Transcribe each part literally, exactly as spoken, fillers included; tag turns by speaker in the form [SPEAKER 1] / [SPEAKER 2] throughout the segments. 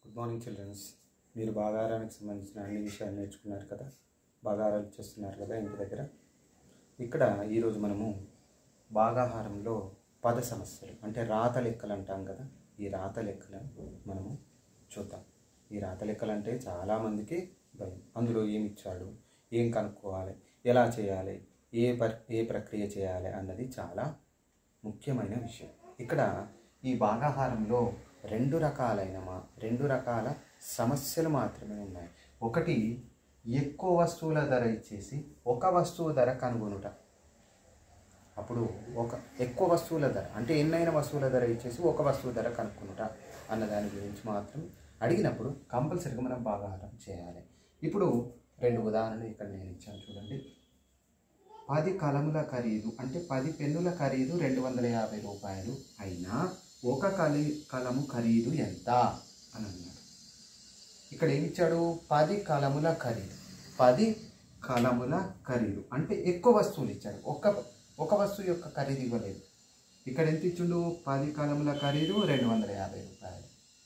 [SPEAKER 1] Good morning children's. మీరు భాగాహారానికి సంబంధించిన అన్ని విషయాలు నేర్చుకున్నారు కదా, భాగాహారాలు చేస్తున్నారు కదా ఇంటి దగ్గర. ఇక్కడ ఈరోజు మనము భాగాహారంలో పద సమస్యలు అంటే రాత లెక్కలు అంటాం కదా, ఈ రాత లెక్కలను మనము చూద్దాం. ఈ రాత లెక్కలు అంటే చాలామందికి భయం. అందులో ఏమి ఇచ్చాడు, ఏం కనుక్కోవాలి, ఎలా చేయాలి, ఏ పర్ ఏ ప్రక్రియ చేయాలి అన్నది చాలా ముఖ్యమైన విషయం. ఇక్కడ ఈ భాగాహారంలో రెండు రకాలైన మా రెండు రకాల సమస్యలు మాత్రమే ఉన్నాయి. ఒకటి, ఎక్కువ వస్తువుల ధర ఇచ్చేసి ఒక వస్తువు ధర కనుగొనుట. అప్పుడు ఒక ఎక్కువ వస్తువుల ధర అంటే ఎన్నైనా వస్తువుల ధర ఇచ్చేసి ఒక వస్తువు ధర కనుక్కొనుట అన్న దాని గురించి మాత్రం అడిగినప్పుడు కంపల్సరీగా మనం భాగాహారం చేయాలి. ఇప్పుడు రెండు ఉదాహరణలు ఇక్కడ నేను ఇచ్చాను చూడండి. పది కలముల ఖరీదు అంటే పది పెన్నుల ఖరీదు రెండు వందల యాభై రూపాయలు అయినా ఒక కలి కలము ఖరీదు ఎంత అని అన్నాడు. ఇక్కడ ఏమిచ్చాడు, పది కలముల ఖరీదు. పది కలముల ఖరీదు అంటే ఎక్కువ వస్తువులు ఇచ్చాడు, ఒక ఒక వస్తువు యొక్క ఖరీదు ఇవ్వలేదు. ఇక్కడ ఎంత ఇచ్చిండు, పది కలముల ఖరీదు రెండు వందల యాభై రూపాయలు.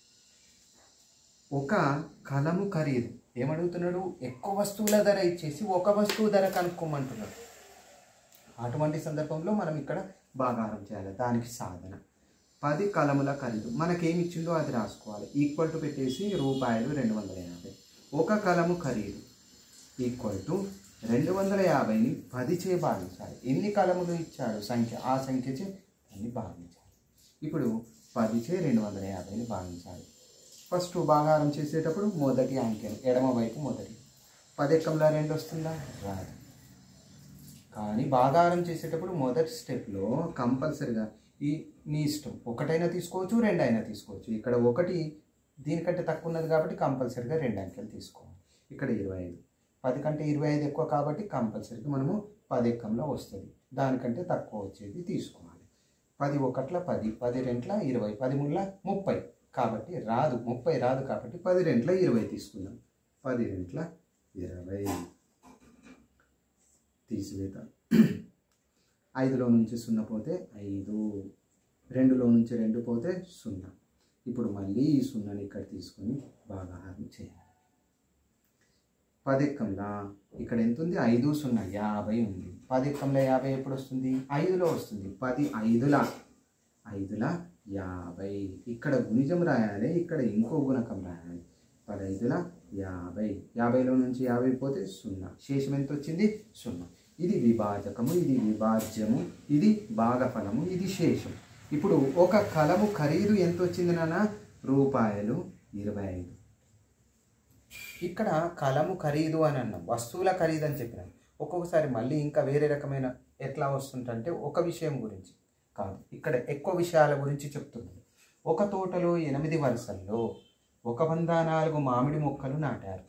[SPEAKER 1] ఒక కలము ఖరీదు ఏమడుగుతున్నాడు, ఎక్కువ వస్తువుల ధర ఇచ్చేసి ఒక వస్తువు ధర కనుక్కోమంటున్నాడు. అటువంటి సందర్భంలో మనం ఇక్కడ భాగాహారం చేయాలి. దానికి సాధన పది కలముల ఖరీదు మనకేమి ఇచ్చిందో అది రాసుకోవాలి. ఈక్వల్ టు పెట్టేసి రూపాయలు రెండు వందల యాభై. ఒక కలము ఖరీదు ఈక్వల్ టు రెండు వందల యాభైని పది చే భాగించాలి. ఎన్ని కలములు ఇచ్చాడు సంఖ్య, ఆ సంఖ్య చే దాన్ని భాగించాలి. ఇప్పుడు పది చే రెండు వందల యాభైని భాగించాలి. ఫస్ట్ భాగాహారం చేసేటప్పుడు మొదటి అంకెను ఎడమ వైపు మొదటి. పది ఎక్కంలో రెండు వస్తుందా, రాదు. కానీ భాగాహారం చేసేటప్పుడు మొదటి స్టెప్లో కంపల్సరిగా ఈ నీ ఇష్టం, ఒకటైనా తీసుకోవచ్చు, రెండైనా తీసుకోవచ్చు. ఇక్కడ ఒకటి దీనికంటే తక్కువ ఉన్నది కాబట్టి కంపల్సరిగా రెండు అంకెలు తీసుకోవాలి. ఇక్కడ ఇరవై ఐదు, పది కంటే ఇరవై ఐదు ఎక్కువ కాబట్టి కంపల్సరిగా మనము పది ఎక్కంలో వస్తుంది. దానికంటే తక్కువ వచ్చేది తీసుకోవాలి. పది ఒకట్ల పది, పది రెంట్ల ఇరవై, పది మూడుల ముప్పై కాబట్టి రాదు, ముప్పై రాదు కాబట్టి పది రెంట్ల ఇరవై తీసుకుందాం. పది రెంట్ల ఇరవై తీసివేత. ఐదులో నుంచి సున్నా పోతే ఐదు, రెండులో నుంచి రెండు పోతే సున్నా. ఇప్పుడు మళ్ళీ ఈ సున్నాని ఇక్కడ తీసుకొని భాగాహారం చేయాలి. పదెక్కంలా ఇక్కడ ఎంత ఉంది, ఐదు సున్నా యాభై ఉంది. పదెక్కంలో యాభై ఎప్పుడు వస్తుంది, ఐదులో వస్తుంది. పది ఐదుల ఐదుల యాభై. ఇక్కడ గుణిజం రాయాలి, ఇక్కడ ఇంకో గుణకం రాయాలి. పదైదుల యాభై. యాభైలో నుంచి యాభై పోతే సున్నా, శేషం ఎంత వచ్చింది, సున్నా. ఇది విభాజకము, ఇది విభాజ్యము, ఇది భాగఫలము, ఇది శేషం. ఇప్పుడు ఒక కలము ఖరీదు ఎంత వచ్చింది నాన్న, రూపాయలు ఇరవై ఐదు. ఇక్కడ కలము ఖరీదు అని అన్నాం, వస్తువుల ఖరీదు అని చెప్పినాం. ఒక్కొక్కసారి మళ్ళీ ఇంకా వేరే రకమైన ఎట్లా వస్తుందంటే ఒక విషయం గురించి కాదు, ఇక్కడ ఎక్కువ విషయాల గురించి చెప్తున్నాడు. ఒక తోటలో ఎనిమిది వరుసల్లో ఒక వంద నాలుగు మామిడి మొక్కలు నాటారు.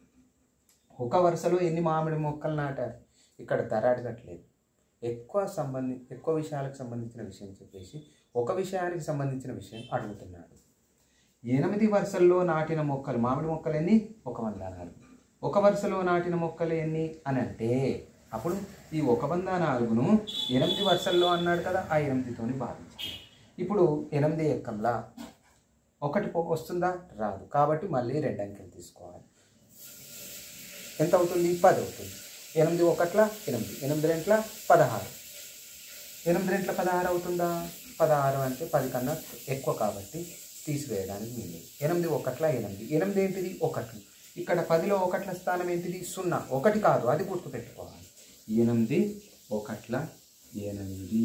[SPEAKER 1] ఒక వరుసలో ఎన్ని మామిడి మొక్కలు నాటారు, ఇక్కడ ధర అడగట్లేదు. ఎక్కువ సంబంధి ఎక్కువ విషయాలకు సంబంధించిన విషయం చెప్పేసి ఒక విషయానికి సంబంధించిన విషయం అడుగుతున్నాడు. ఎనిమిది వరుసల్లో నాటిన మొక్కలు, మామిడి మొక్కలు ఎన్ని, ఒక వంద నాలుగు. ఒక వరుసలో నాటిన మొక్కలు ఎన్ని అని అంటే అప్పుడు ఈ ఒక వంద నాలుగును ఎనిమిది వరుసల్లో అన్నాడు కదా, ఆ ఎనిమిదితోని భావించాలి. ఇప్పుడు ఎనిమిది ఎక్కంలా ఒకటి వస్తుందా, రాదు. కాబట్టి మళ్ళీ రెండు అంకెలు తీసుకోవాలి. ఎంత అవుతుంది, పది అవుతుంది. ఎనిమిది ఒకట్ల ఎనిమిది, ఎనిమిది రెంట్ల పదహారు. ఎనిమిది రెంట్ల పదహారు అవుతుందా, పదహారు అంటే పది కన్నా ఎక్కువ కాబట్టి తీసివేయడానికి వీలు. ఎనిమిది ఒకట్ల ఎనిమిది, ఎనిమిది ఏంటిది, ఒకటి. ఇక్కడ పదిలో ఒకట్ల స్థానం ఏంటిది, సున్నా. ఒకటి కాదు, అది గుర్తుపెట్టుకోవాలి. ఎనిమిది ఒకట్ల ఎనిమిది,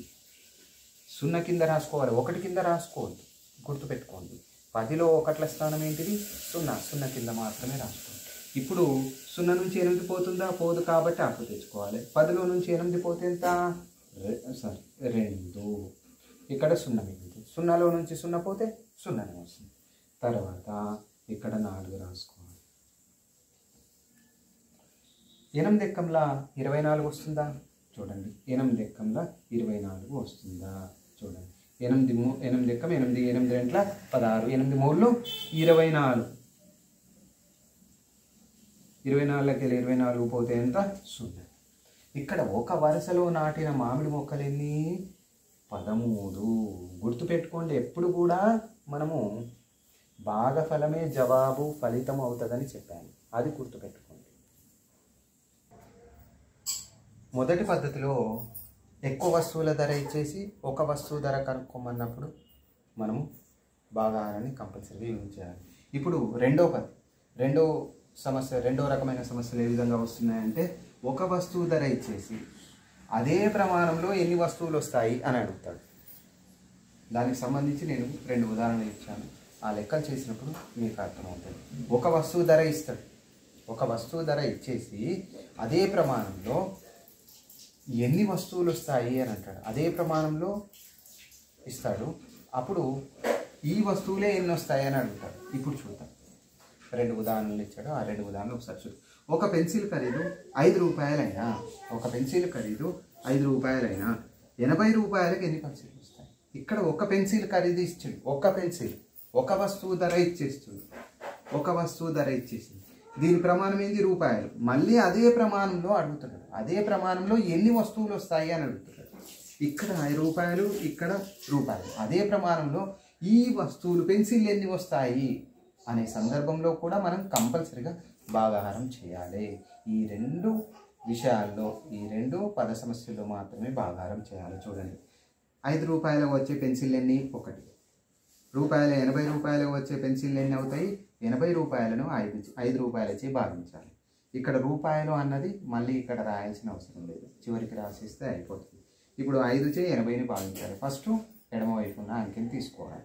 [SPEAKER 1] సున్నా కింద రాసుకోవాలి, ఒకటి కింద రాసుకోవద్దు, గుర్తుపెట్టుకోండి. పదిలో ఒకట్ల స్థానం ఏంటిది, సున్నా. సున్నా కింద మాత్రమే రాసుకోవాలి. ఇప్పుడు సున్నా నుంచి ఎనిమిది పోతుందా, పోదు కాబట్టి అప్పుడు తెచ్చుకోవాలి. పదిలో నుంచి ఎనిమిది పోతే ఎంత, సారీ రెండు. ఇక్కడ సున్నా మిగులుతుంది. సున్నాలో నుంచి సున్నా పోతే సున్నానే వస్తుంది. తర్వాత ఇక్కడ నాలుగు రాసుకోవాలి. ఎనిమిది ఎక్కంలా ఇరవై నాలుగు వస్తుందా, చూడండి. ఎనిమిది ఎక్కంలా ఇరవై నాలుగు వస్తుందా, చూడండి. ఎనిమిది మూ ఎనిమిది ఎక్కం ఎనిమిది, ఎనిమిది రెంట్ల పదహారు, ఎనిమిది మూడులు ఇరవై నాలుగు. ఇరవై నాలుగుకి వెళ్ళి ఇరవై నాలుగు పోతే ఎంత, సున్నా. ఇక్కడ ఒక వరుసలో నాటిన మామిడి మొక్కలు ఎన్ని, పదమూడు. గుర్తుపెట్టుకోండి, ఎప్పుడు కూడా మనము భాగఫలమే జవాబు ఫలితం అవుతుందని చెప్పాను, అది గుర్తుపెట్టుకోండి. మొదటి పద్ధతిలో ఎక్కువ వస్తువుల ధర ఇచ్చేసి ఒక వస్తువు ధర కనుక్కోమన్నప్పుడు మనము భాగాహారాన్ని కంపల్సరీగా యూజ్ చేయాలి. ఇప్పుడు రెండో పద్ధతి, రెండో సమస్య, రెండో రకమైన సమస్యలు ఏ విధంగా వస్తున్నాయంటే ఒక వస్తువు ధర ఇచ్చేసి అదే ప్రమాణంలో ఎన్ని వస్తువులు వస్తాయి అని అడుగుతాడు. దానికి సంబంధించి నేను రెండు ఉదాహరణలు ఇచ్చాను, ఆ లెక్కలు చేసినప్పుడు మీకు అర్థమవుతుంది. ఒక వస్తువు ధర ఇస్తాడు, ఒక వస్తువు ధర ఇచ్చేసి అదే ప్రమాణంలో ఎన్ని వస్తువులు వస్తాయి అని అంటాడు. అదే ప్రమాణంలో ఇస్తాడు, అప్పుడు ఈ వస్తువులే ఎన్ని వస్తాయి అని అడుగుతాడు. ఇప్పుడు చూద్దాం, రెండు ఉదాహరణలు ఇచ్చాడు, ఆ రెండు ఉదాహరణలు ఒకసారి చూద్దాం. ఒక పెన్సిల్ ఖరీదు ఐదు రూపాయలైనా ఒక పెన్సిల్ ఖరీదు ఐదు రూపాయలైనా ఎనభై రూపాయలకి ఎన్ని పెన్సిల్ వస్తాయి? ఇక్కడ ఒక పెన్సిల్ ఖరీదు ఇచ్చాడు, ఒక పెన్సిల్ ఒక వస్తువు ధర ఇచ్చేస్తుంది, ఒక వస్తువు ధర ఇచ్చేసింది. దీని ప్రమాణం ఏంది? రూపాయలు. మళ్ళీ అదే ప్రమాణంలో అడుగుతున్నాడు, అదే ప్రమాణంలో ఎన్ని వస్తువులు వస్తాయి అని అడుగుతున్నాడు. ఇక్కడ ఐదు రూపాయలు, ఇక్కడ రూపాయలు, అదే ప్రమాణంలో ఈ వస్తువులు పెన్సిల్ ఎన్ని వస్తాయి అనే సందర్భంలో కూడా మనం కంపల్సరిగా భాగాహారం చేయాలి. ఈ రెండు విషయాల్లో, ఈ రెండు పద సమస్యల్లో మాత్రమే భాగాహారం చేయాలి. చూడండి, ఐదు రూపాయలకు వచ్చే పెన్సిల్ ఎన్ని? ఒకటి. రూపాయలు ఎనభై రూపాయలకు వచ్చే పెన్సిల్ ఎన్ని అవుతాయి? ఎనభై రూపాయలను ఐదు ఐదు రూపాయలచే భాగించాలి. ఇక్కడ రూపాయలు అన్నది మళ్ళీ ఇక్కడ రాయాల్సిన అవసరం లేదు, చివరికి రాసిస్తే అయిపోతుంది. ఇప్పుడు ఐదు చే ఎనభైని భాగించాలి. ఫస్ట్ ఎడమవైపు ఉన్న అంకెని తీసుకోవాలి.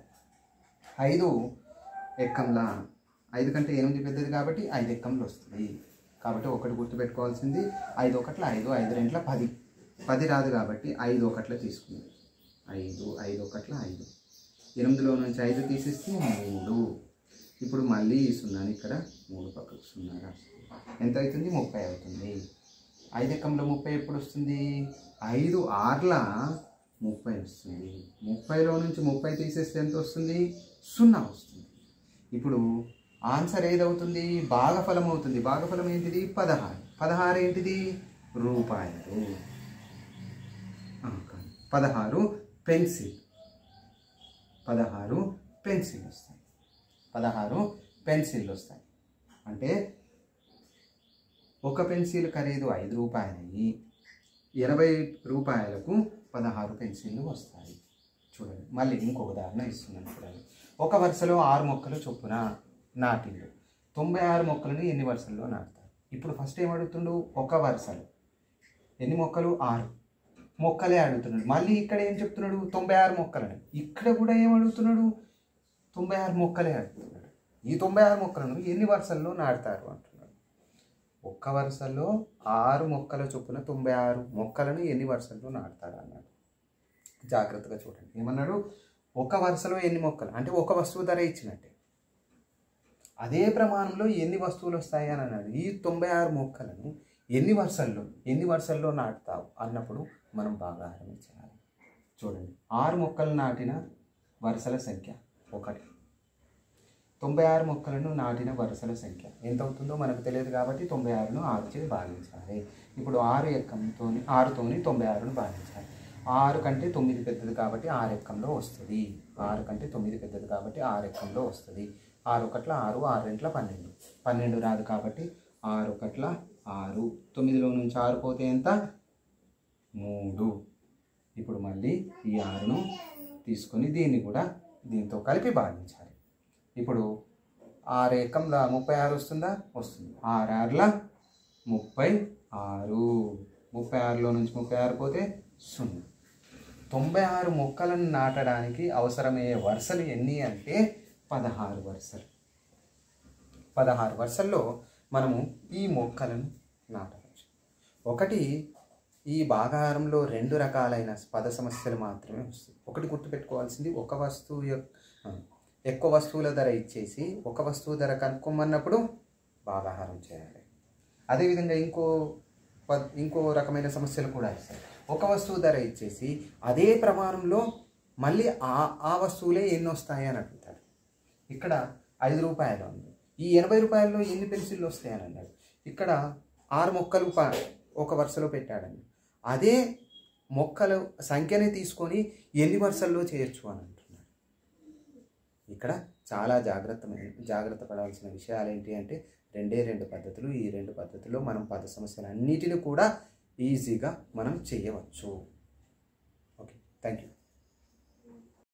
[SPEAKER 1] ఐదు ఎక్కంలా, ఐదు కంటే ఎనిమిది పెద్దది కాబట్టి ఐదు ఎక్కంలో వస్తుంది. కాబట్టి ఒకటి గుర్తుపెట్టుకోవాల్సింది, ఐదు ఒకట్ల ఐదు, ఐదు రెంట్ల పది, పది రాదు కాబట్టి ఐదు ఒకట్ల తీసుకుంది. ఐదు ఐదు ఒకట్ల ఐదు, ఎనిమిదిలో నుంచి ఐదు తీసేస్తే మూడు. ఇప్పుడు మళ్ళీ ఈ సున్నాని ఇక్కడ మూడు పక్కకు సున్నా రాస్తుంది. ఎంత అవుతుంది? ముప్పై అవుతుంది. ఐదు ఎక్కంలో ముప్పై ఎప్పుడు వస్తుంది? ఐదు ఆర్ల ముప్పై వస్తుంది. ముప్పైలో నుంచి ముప్పై తీసేస్తే ఎంత వస్తుంది? సున్నా వస్తుంది. ఇప్పుడు ఆన్సర్ ఏదవుతుంది? భాగఫలం అవుతుంది. భాగఫలం ఏంటిది? పదహారు. పదహారు ఏంటిది? రూపాయలు. పదహారు పెన్సిల్, పదహారు పెన్సిల్ వస్తాయి, పదహారు పెన్సిల్ వస్తాయి. అంటే ఒక పెన్సిల్ ఖరీదు ఐదు రూపాయలని ఎనభై రూపాయలకు పదహారు పెన్సిళ్ళు వస్తాయి. చూడండి, మళ్ళీ ఇంకొక ఉదాహరణ ఇస్తున్నాను. చూడండి, ఒక వరుసలో ఆరు మొక్కలు చొప్పున నాటిండు. తొంభై ఆరు మొక్కలను ఎన్ని వరుసల్లో నాటుతారు? ఇప్పుడు ఫస్ట్ ఏం అడుగుతుండు? ఒక వరుసలో ఎన్ని మొక్కలు? ఆరు మొక్కలే అడుగుతున్నాడు. మళ్ళీ ఇక్కడ ఏం చెప్తున్నాడు? తొంభై ఆరు మొక్కలని. ఇక్కడ కూడా ఏం అడుగుతున్నాడు? తొంభై ఆరు మొక్కలే అడుగుతున్నాడు. ఈ తొంభై ఆరు మొక్కలను ఎన్ని వరుసల్లో నాటుతారు అంటున్నాడు. ఒక్క వరుసలో ఆరు మొక్కల చొప్పున తొంభై ఆరు మొక్కలను ఎన్ని వరుసల్లో నాటుతారు అన్నాడు. జాగ్రత్తగా చూడండి, ఏమన్నాడు? ఒక వరుసలో ఎన్ని మొక్కలు అంటే ఒక వస్తువు ధర ఇచ్చినట్టే, అదే ప్రమాణంలో ఎన్ని వస్తువులు వస్తాయి అని అన్నాడు. ఈ తొంభై ఆరు మొక్కలను ఎన్ని వరుసల్లో ఎన్ని వరుసల్లో నాటుతావు అన్నప్పుడు మనం భాగాహారం చేయాలి. చూడండి, ఆరు మొక్కలు నాటిన వరుసల సంఖ్య ఒకటి, తొంభై ఆరు మొక్కలను నాటిన వరుసల సంఖ్య ఎంత అవుతుందో మనకు తెలియదు కాబట్టి తొంభై ఆరును ఆరు చే భాగించాలి. ఇప్పుడు ఆరు ఎక్కంతో ఆరుతోని తొంభై ఆరును భాగించాలి. ఆరు కంటే తొమ్మిది పెద్దది కాబట్టి ఆరు ఎక్కంలో వస్తుంది. ఆరు కంటే తొమ్మిది పెద్దది కాబట్టి ఆరు ఎక్కంలో వస్తుంది. ఆరు ఒకట్ల ఆరు, ఆరు రెంట్ల పన్నెండు, పన్నెండు రాదు కాబట్టి ఆరు ఒకట్ల ఆరు, తొమ్మిదిలో నుంచి ఆరు పోతే ఎంత? మూడు. ఇప్పుడు మళ్ళీ ఈ ఆరును తీసుకొని దీన్ని కూడా దీంతో కలిపి భాగించాలి. ఇప్పుడు ఆరు ఎక్కంలో ముప్పై ఆరు వస్తుందా? వస్తుంది. ఆరు ఆరుల ముప్పై ఆరు, ముప్పై ఆరులో నుంచి ముప్పై ఆరు పోతే సున్నా. తొంభై ఆరు మొక్కలను నాటడానికి అవసరమయ్యే వరుసలు ఎన్ని అంటే పదహారు వరుసలు. పదహారు వరుసల్లో మనము ఈ మొక్కలను నాటవచ్చు. ఒకటి, ఈ భాగాహారంలో రెండు రకాలైన పద సమస్యలు మాత్రమే వస్తాయి. ఒకటి గుర్తుపెట్టుకోవాల్సింది, ఒక వస్తువు యొక్క ఎక్కువ వస్తువుల ధర ఇచ్చేసి ఒక వస్తువు ధర కనుక్కోమన్నప్పుడు భాగాహారం చేయాలి. అదేవిధంగా ఇంకో ఇంకో రకమైన సమస్యలు కూడా ఇస్తాయి. ఒక వస్తువు ధర ఇచ్చేసి అదే ప్రమాణంలో మళ్ళీ ఆ ఆ వస్తువులే ఎన్ని వస్తాయి అని అడుగుతాడు. ఇక్కడ ఐదు రూపాయలు ఉంది, ఈ ఎనభై రూపాయల్లో ఎన్ని పెన్సిళ్ళు వస్తాయని అన్నాడు. ఇక్కడ ఆరు మొక్కలు ఒక వరుసలో పెట్టాడండి. అదే మొక్కల సంఖ్యనే తీసుకొని ఎన్ని వరుసల్లో చేయొచ్చు అని అంటున్నాడు. ఇక్కడ చాలా జాగ్రత్తమైన జాగ్రత్త పడాల్సిన విషయాలు ఏంటి అంటే రెండే రెండు పద్ధతులు. ఈ రెండు పద్ధతుల్లో మనం పద సమస్యలు అన్నిటిని కూడా ఈజీగా మనం చేయవచ్చు. Okay, thank you.